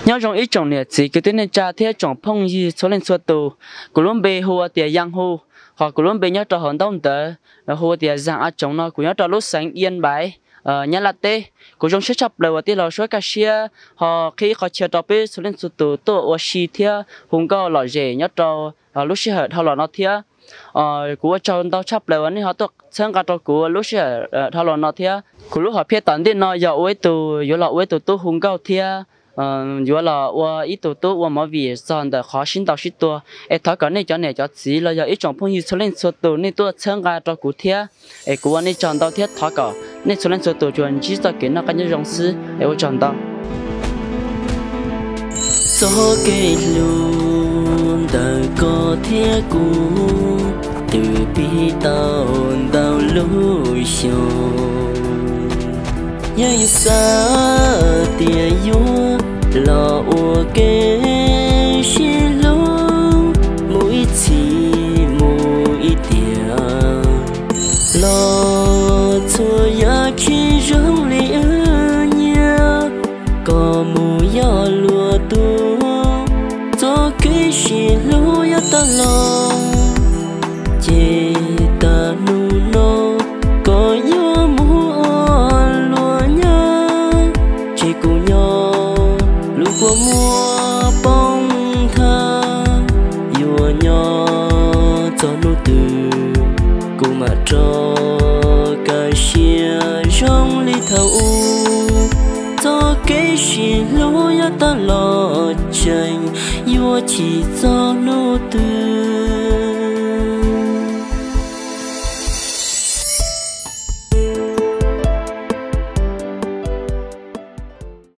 nhớ trong ít trong này chỉ cái tên này cha thế trong phong gì số lên số tù của luôn bề hồ tiền giang hồ hoặc của luôn bề nhớ trò hòn đông tờ hồ tiền giang ở trong nó của nhớ trò lúc sáng yên bái nhớ là tê của trong sẽ chấp lời tiền là số cá xia họ khi họ chia trò bê số lên số tù tổ ở xí thia hùng cao lọ rể nhớ trò lúc sẽ hở thao lọ nó thia của trong tao chấp lời này họ tổ sang cả trò của lúc sẽ thao lọ nó thia của lúc họ phía tận tiền nó giờ ấy tù giờ là ấy tù tổ hùng cao thia giờ là ít tụ tụ mà vì sao để khó xin đầu xin tua, thằng cái này cho chỉ là giờ ít trong phong như số lên số tụ nên tôi chơi cái cho cụ thia, cụ này chọn đầu thia thằng cái nên số lên số tụ chuẩn chỉ cho cái nó cái như rong sư, tôi chọn đầu. Gió cây luôn đời có thia cũ từ bi tao đào lối sông. Nhớ xa tia yua lò ua kê xí lông mũi chi mũi tia lò chua ya khi rong li nhớ có mù ya lùa tu cho kê xí lô ya ta lò chê ta nu no có yua mu của mùa bông thơ yêu nhỏ cho nụ từ cô mà cho cái xia trong ly thâu cho cái xì lúa ta lọ chành yêu chỉ cho nụ từ